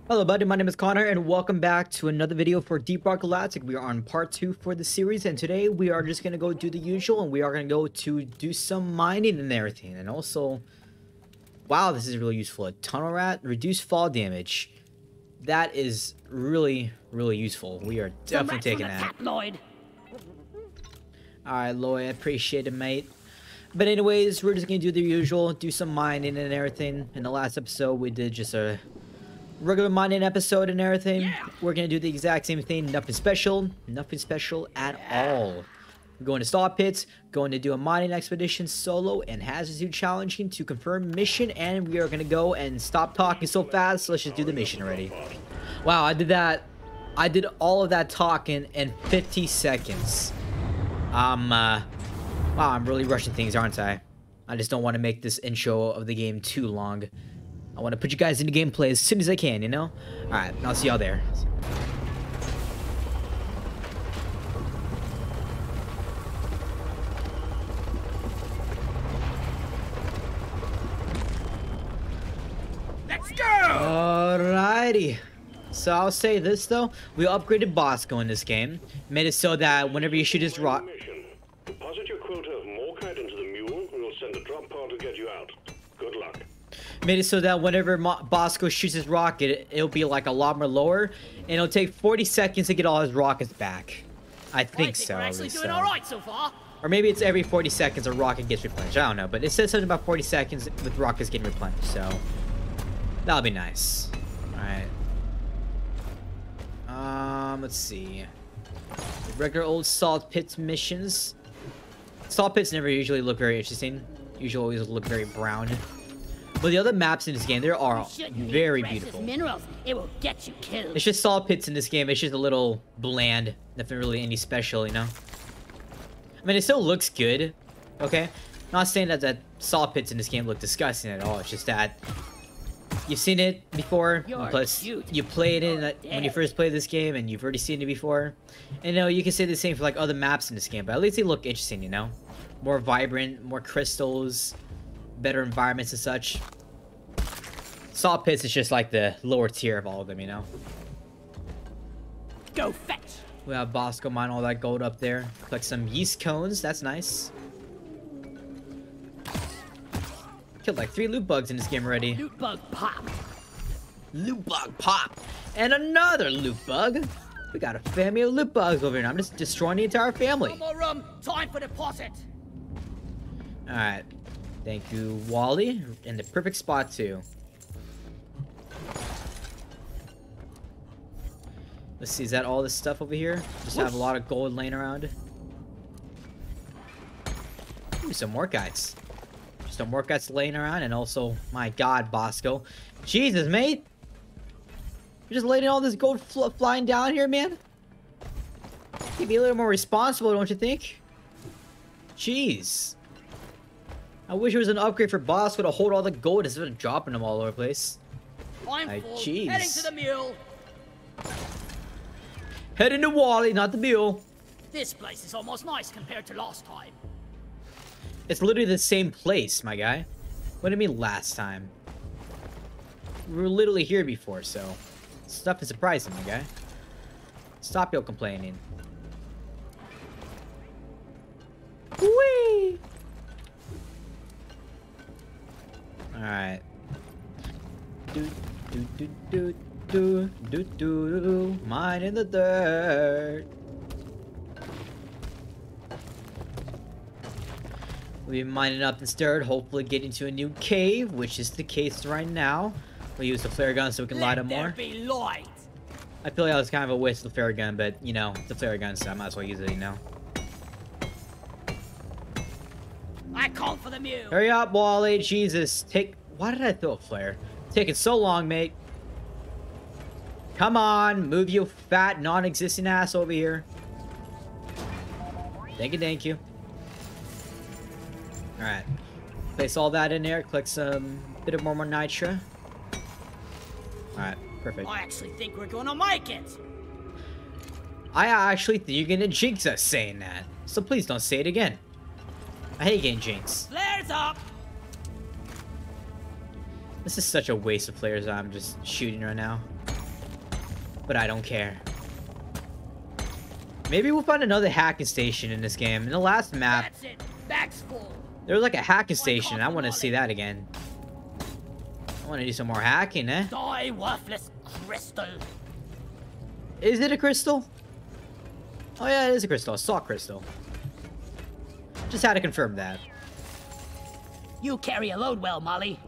Hello buddy, my name is Connor and welcome back to another video for Deep Rock Galactic. We are on part 2 for the series and today we are just going to go do the usual and we are going to go to do some mining and everything. And also, wow, this is really useful. A tunnel rat, reduce fall damage. That is really useful. We are definitely taking that. Lloyd. Alright Lloyd, I appreciate it mate. But anyways, we're just going to do the usual, do some mining and everything. In the last episode we did just a regular mining episode and everything. Yeah. We're gonna do the exact same thing. Nothing special at all. We're going to Salt Pits, going to do a mining expedition solo and Hazardous challenging to confirm mission, and we are gonna go and stop talking so fast. So let's just do the mission already. Wow, I did that. I did all of that talking in 50 seconds. Wow, I'm really rushing things, aren't I? I just don't want to make this intro of the game too long. I want to put you guys into gameplay as soon as I can, you know? Alright, I'll see y'all there. Let's go! Alrighty. So I'll say this though, we upgraded Bosco in this game. Made it so that whenever you shoot his rock... Deposit your quota of Morkite into the mule and we'll send a drop pod to get you out. Good luck. Made it so that whenever Bosco shoots his rocket, it'll be like a lot more lower, and it'll take 40 seconds to get all his rockets back. I think so. We're at actually least, doing all right so far. Or maybe it's every 40 seconds a rocket gets replenished. I don't know, but it says something about 40 seconds with rockets getting replenished, so that'll be nice. Alright. Let's see. Regular old Salt Pits missions. Salt Pits never usually look very interesting. Usually always look very brown. But the other maps in this game, they are very beautiful. Minerals, it will get you killed. It's just Salt Pits in this game. It's just a little bland. Nothing really any special, you know? I mean, it still looks good. Okay? Not saying that the Salt Pits in this game look disgusting at all. It's just that you've seen it before. Plus, you played it when you first played this game, and you've already seen it before. And, you know, you can say the same for, like, other maps in this game. But at least they look interesting, you know? More vibrant, more crystals, better environments and such. Salt Pits is just like the lower tier of all of them, you know? Go fetch. We have Bosco mine all that gold up there. Collect some yeast cones, that's nice. Killed like 3 loot bugs in this game already. Loot bug pop. Loot bug pop! And another loot bug! We got a family of loot bugs over here. I'm just destroying the entire family. No more room. Time for deposit. Alright. Thank you, Wally. In the perfect spot, too. Let's see, is that all this stuff over here? Just have a lot of gold laying around. Ooh, some more guys. Some more guys laying around, and also, my god, Bosco. Jesus, mate! You're just letting all this gold flying down here, man? You be a little more responsible, don't you think? Jeez. I wish it was an upgrade for Bosco to hold all the gold instead of dropping them all over the place. I'm full. Jeez. Heading to the mule. Heading to Wally, not the mule. This place is almost nice compared to last time. It's literally the same place, my guy. What do you mean last time? We were literally here before, so stuff is surprising, my guy. Stop your complaining. Whee! Alright. Mine in the dirt. We'll be mining up this dirt, hopefully getting to a new cave, which is the case right now. We'll use the flare gun so we can light up more. Let there be light. I feel like that was kind of a waste of the flare gun, but, you know, it's a flare gun, so I might as well use it, you know. I call for the mule. Hurry up, Wally. Jesus. Why did I throw a flare? Taking so long, mate. Come on. Move you fat, non-existent ass over here. Thank you. Alright. Place all that in there. Collect some bit of more nitra. Alright. Perfect. I actually think we're gonna make it. I actually think you're gonna jinx us saying that. So please don't say it again. I hate getting jinxed. Flares up. This is such a waste of players that I'm just shooting right now. but I don't care. Maybe we'll find another hacking station in this game. In the last map, That's it. Bag's full. there was like a hacking station. I want to see that again. I want to do some more hacking, eh? Die, worthless crystal. Is it a crystal? Oh yeah, it is a crystal. A saw crystal. Just had to confirm that. You carry a load well, Molly.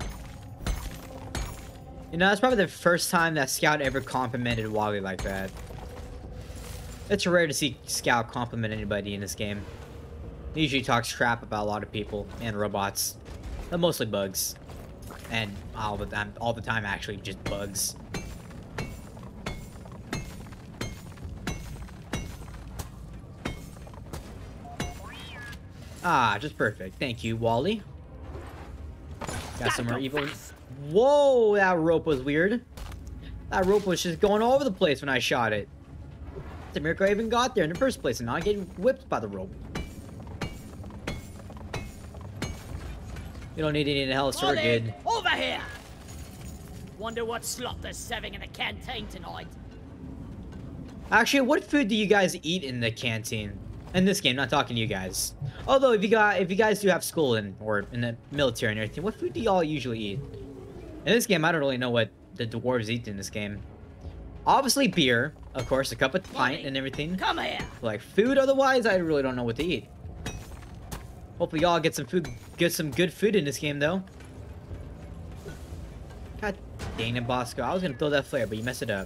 You know, that's probably the first time that Scout ever complimented Wally like that. It's rare to see Scout compliment anybody in this game. He usually talks crap about a lot of people and robots, but mostly bugs. And all the time actually, just bugs. Ah, just perfect. Thank you, Wally. Got some more evil. Whoa, that rope was weird. That rope was just going all over the place when I shot it. It's a miracle I even got there in the first place and not getting whipped by the rope. You don't need any help, so we're Molly, good. over here. Wonder what slot they're serving in the canteen tonight. Actually, what food do you guys eat in the canteen? In this game, not talking to you guys. Although, if you guys do have school or in the military and everything, what food do y'all usually eat? In this game, I don't really know what the dwarves eat in this game. Obviously, beer, of course, a cup of pint and everything. Come here. Like food, otherwise, I really don't know what to eat. Hopefully, y'all get some food, get some good food in this game, though. God dang it, Bosco! I was gonna throw that flare, but you messed it up.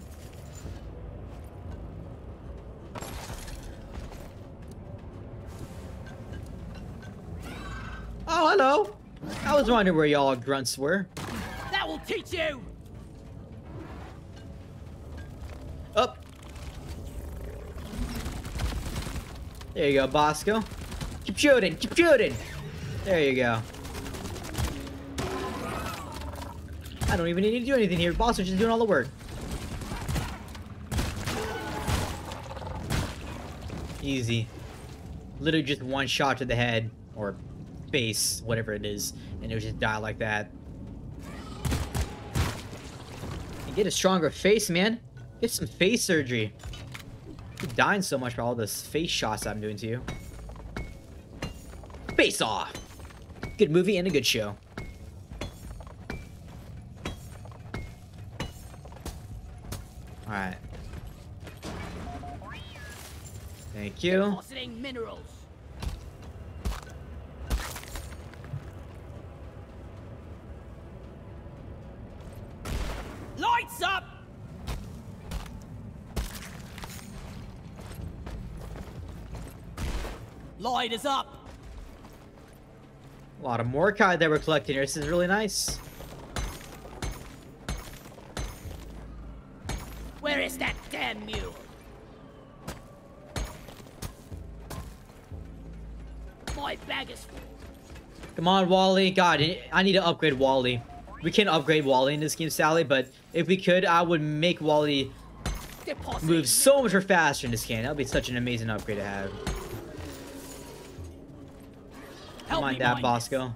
Oh, hello! I was wondering where y'all grunts were. That will teach you. Up. There you go, Bosco. Keep shooting, keep shooting. There you go. I don't even need to do anything here. Bosco's just doing all the work. Easy. Literally just one shot to the head or face, whatever it is, and it would just die like that. You get a stronger face, man. Get some face surgery. You're dying so much for all those face shots I'm doing to you. Face Off. Good movie and a good show. Alright. Thank you. Depositing minerals. Lights up. Light is up. A lot of Morkai that we're collecting here. This is really nice. Where is that damn mule? My bag is full. Come on, Wally. God, I need to upgrade Wally. We can't upgrade Wally in this game, Sally, but if we could, I would make Wally Depositing move so much faster in this game. That would be such an amazing upgrade to have. Come Help on, me Dad mine Bosco.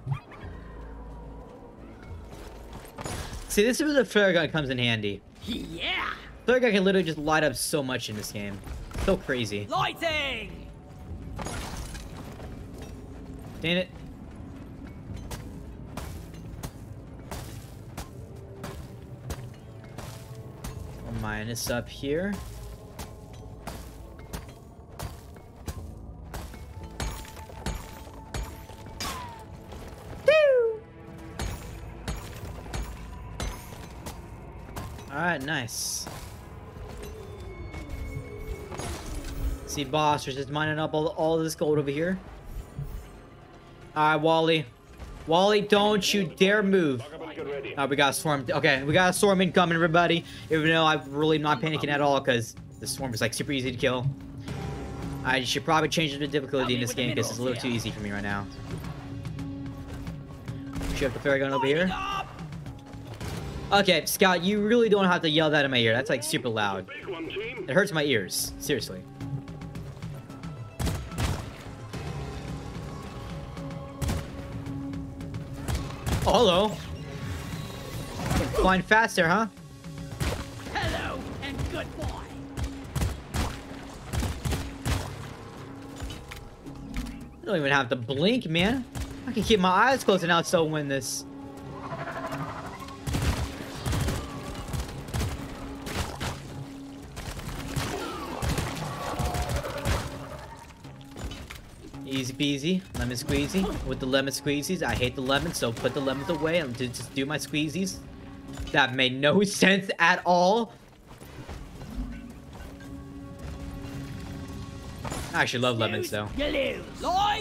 See, this is where the flare gun comes in handy. this. Yeah. Flare gun can literally just light up so much in this game. So crazy. Lighting. Dang it. I'll mine this up here. Alright, nice. See, boss, we're just mining up all this gold over here. Alright, Wally. Wally, don't you dare move. Lock up and get ready. We got a swarm. Okay, we got a swarm incoming, everybody. Even though I'm really not panicking at all, because the swarm is like super easy to kill. I should probably change the difficulty in this game because it's a little too easy for me right now. Should have the flare gun over here. Okay, Scout, you really don't have to yell that in my ear. That's like super loud. Big one, team. It hurts my ears. Seriously. Oh, hello. Flying fast there, huh? Hello and good boy. I don't even have to blink, man. I can keep my eyes closed and I'll still win this. Easy peasy, lemon squeezy. With the lemon squeezies, I hate the lemons, so put the lemons away and just do my squeezies. That made no sense at all. I actually love lemons, though. You lose. Lloyd!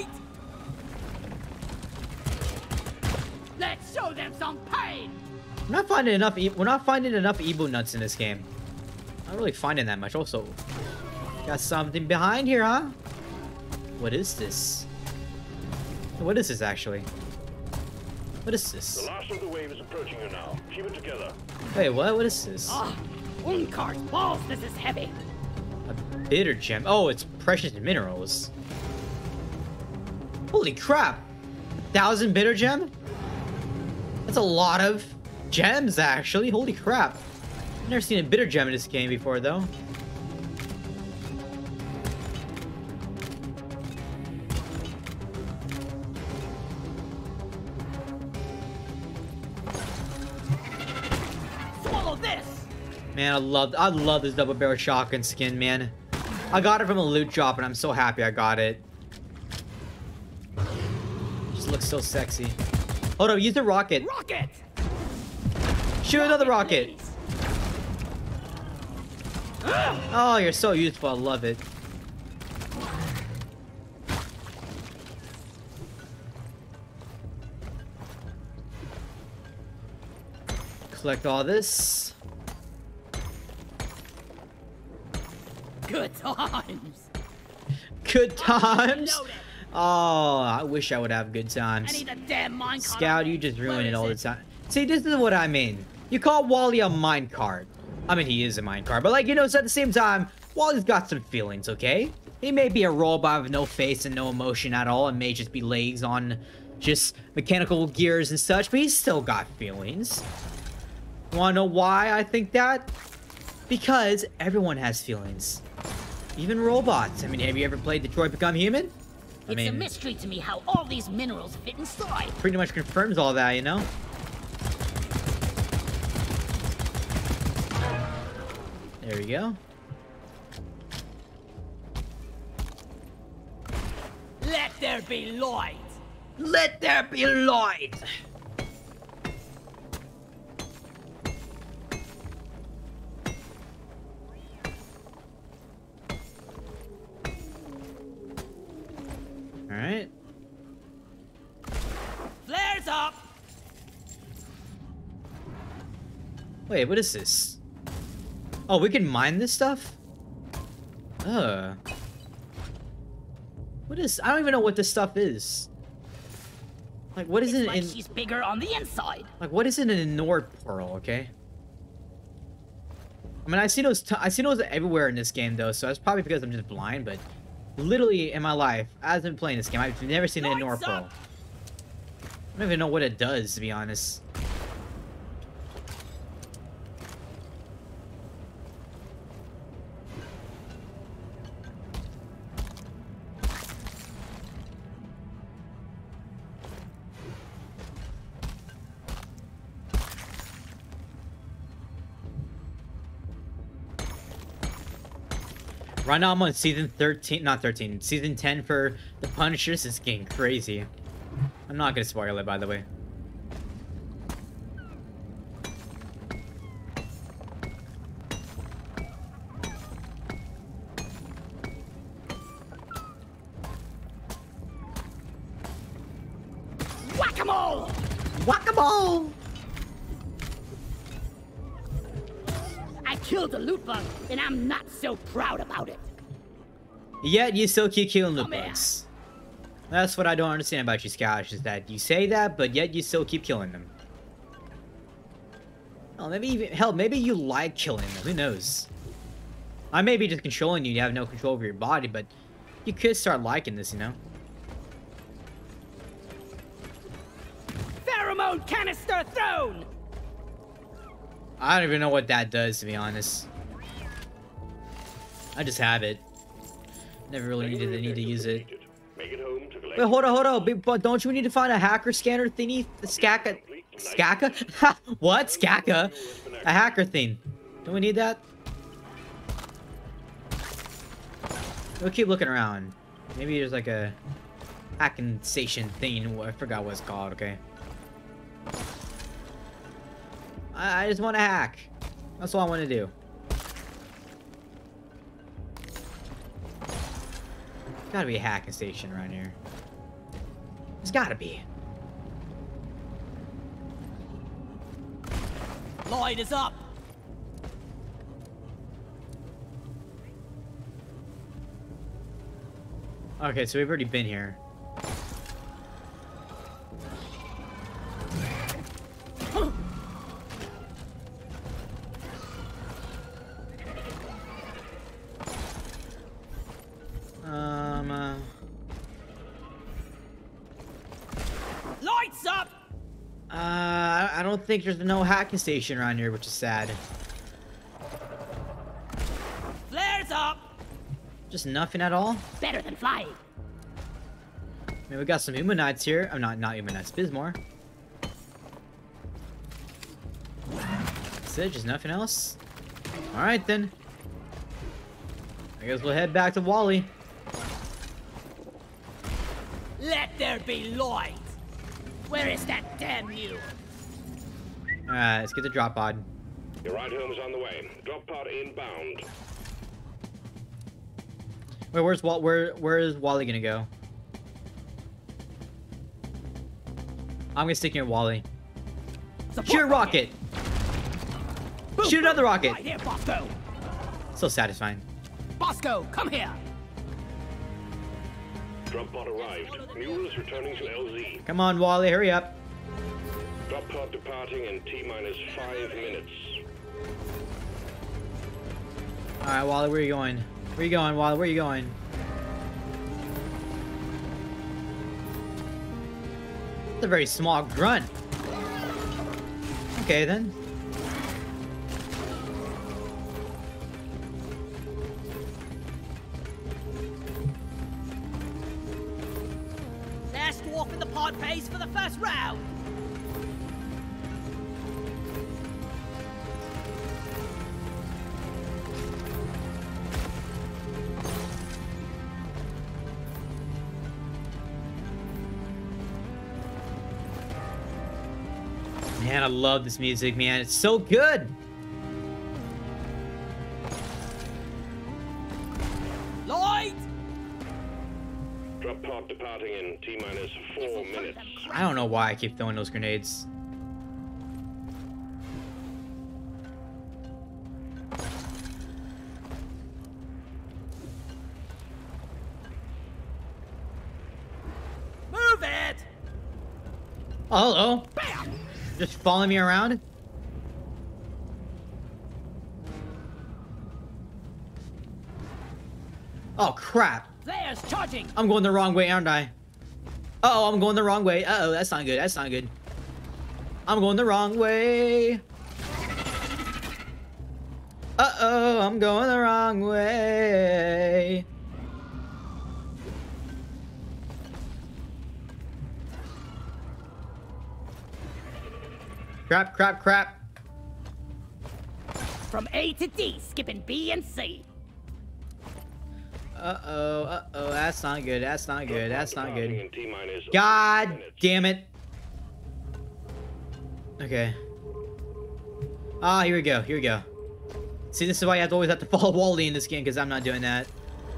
Let's show them some pain! We're not finding enough Ebu nuts in this game. Not really finding that much. Also, got something behind here, huh? What is this? What is this, actually? What is The this? last of the wave is approaching you now. Keep it together. Wait, what? What is this? Ah, Uncart balls, this is heavy. A bitter gem. Oh, it's precious minerals. Holy crap! 1,000 bitter gem? That's a lot of gems, actually. Holy crap. I've never seen a bitter gem in this game before, though. Swallow this! Man, I love this double barrel shotgun skin, man. I got it from a loot drop, and I'm so happy I got it. Just looks so sexy. Hold up, use the rocket. Rocket! Shoot another rocket. Please. Oh, you're so useful. I love it. Collect all this. Good times. Good times. Reload it. Oh, I wish I would have good I times. need a damn minecart. Scout, you just Where ruin it is all the time. See, this is what I mean. You call Wally a minecart. I mean, he is a minecart, but like, you know, so at the same time, Wally's got some feelings, okay? He may be a robot with no face and no emotion at all, and may just be legs on just mechanical gears and such, but he's still got feelings. Wanna know why I think that? Because everyone has feelings. Even robots. I mean, have you ever played Detroit Become Human? It's a mystery to me how all these minerals fit inside. Pretty much confirms all that, you know? There we go. Let there be light. Let there be light! Alright. Flares up. Wait, what is this? Oh, we can mine this stuff? What is... I don't even know what this stuff is. Like, what is It's it like in... she's bigger on the inside. Like, what is it in a Nord Pearl, okay? I mean, I see those everywhere in this game, though, so that's probably because I'm just blind, but... Literally, in my life, as I've been playing this game, I've never seen it in Nord Pearl. I don't even know what it does, to be honest. Right now I'm on season 13, not 13, season 10 for The Punisher. This is getting crazy. I'm not gonna spoil it, by the way. Whack-a-mole! Whack-a-mole! I killed a loot bug, and I'm not so proud about it. Yet you still keep killing loot Come here. bugs. That's what I don't understand about you, Scotch, is that you say that, but yet you still keep killing them. Oh, maybe even, hell, maybe you like killing them, who knows? I may be just controlling you, you have no control over your body, but you could start liking this, you know? Pheromone canister thrown! I don't even know what that does, to be honest. I just have it. Never really needed the need to use it. Make it home to collect. Wait, hold on. But don't you need to find a hacker scanner thingy? The Skaka? Skaka? What? Skaka? A hacker thing. Don't we need that? We'll keep looking around. Maybe there's like a hacking station thing. I forgot what it's called, okay? I just want to hack. That's all I want to do. Gotta be a hacking station around here. There's gotta be. Lloyd is up. Okay, so we've already been here. Lights up. I don't think there's no hacking station around here, which is sad. Flares up. Just nothing at all. Better than flying. I mean, we got some Humanites here. I'm not Humanites, Bismore. That's it, just nothing else. Alright then. I guess we'll head back to Wally. Let there be Lloyd. Where is that damn mule? Alright, let's get the drop pod. Your ride home is on the way. Drop pod inbound. Wait, where is Wally gonna go? I'm gonna stick near Wally. Shoot a rocket! Boom, Shoot another rocket! Right here, Bosco. So satisfying. Bosco, come here. Drop pod arrived. Mule is returning to LZ. Come on, Wally, hurry up. Drop pod departing in T-minus 5 minutes. Alright, Wally, where are you going? Where you going, Wally? Where you going? It's a very small grunt. Okay, then. Last dwarf in the pod pays for the first round. Man, I love this music, man. It's so good. Lloyd! Drop pod departing in T-minus 4 minutes. I don't know why I keep throwing those grenades. Move it! Oh, hello. Bam! Just following me around? Oh, crap. Flares charging! I'm going the wrong way, aren't I? Uh-oh, I'm going the wrong way. Uh-oh, that's not good. That's not good. I'm going the wrong way. Uh-oh, I'm going the wrong way. Crap, crap, crap. From A to D, skipping B and C. Uh-oh, that's not good. That's not good. That's not good. In T-minus God 5 minutes. damn it. Okay. Ah, here we go. Here we go. See, this is why you always have to follow Wally in this game, because I'm not doing that.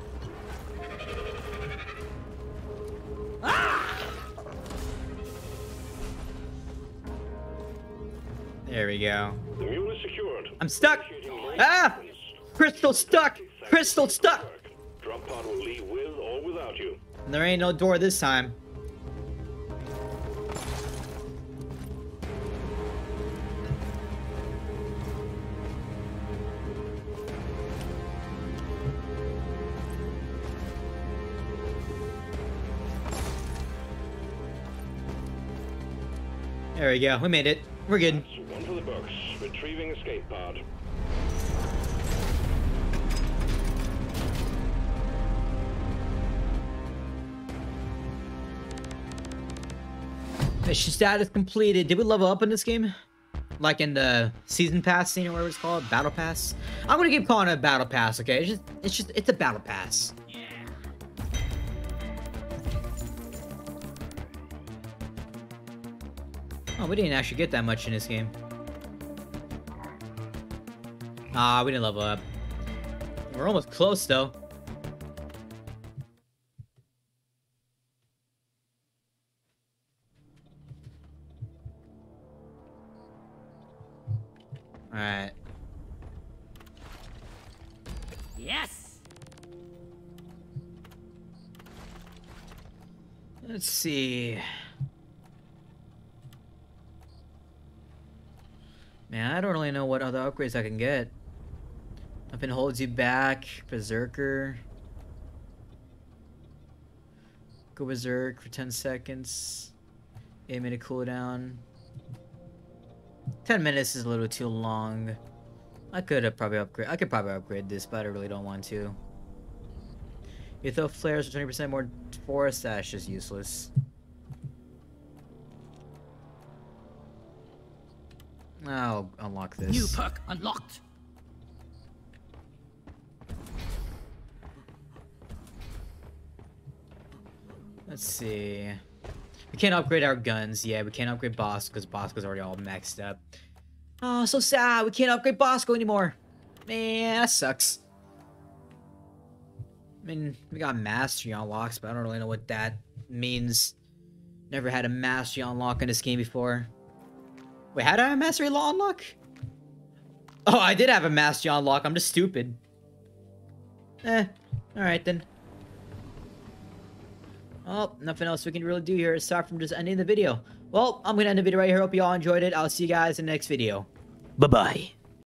There we go. The mule is secured. I'm stuck! Initiating launch Ah! sequence. Crystal stuck! Crystal stuck! Drop pod will leave with or without you. There ain't no door this time. There we go. We made it. We're good. That's one for the books. Retrieving escape pod. Mission status completed. Did we level up in this game? Like in the season pass scene or whatever it's called, battle pass. I'm gonna keep calling it a battle pass, okay? It's a battle pass. Oh, we didn't actually get that much in this game. Ah, we didn't level up. We're almost close though. Alright. Yes. Let's see. Man, I don't really know what other upgrades I can get. Nothing holds you back. Berserker. Go Berserk for 10 seconds. 8-minute cooldown. 10 minutes is a little too long. I could probably upgrade this, but I really don't want to. You throw flares for 20% more force, that's just useless. I'll unlock this. New perk unlocked. Let's see. We can't upgrade our guns. Yeah, we can't upgrade Bosco because Bosco's already all maxed up. Oh, so sad. We can't upgrade Bosco anymore. Man, that sucks. I mean, we got Mastery unlocks, but I don't really know what that means. Never had a Mastery unlock in this game before. Wait, how did I have a Mastery unlock? Oh, I did have a Mastery unlock. I'm just stupid. Alright then. Well, nothing else we can really do here aside from just ending the video. Well, I'm gonna end the video right here. Hope you all enjoyed it. I'll see you guys in the next video. Bye-bye.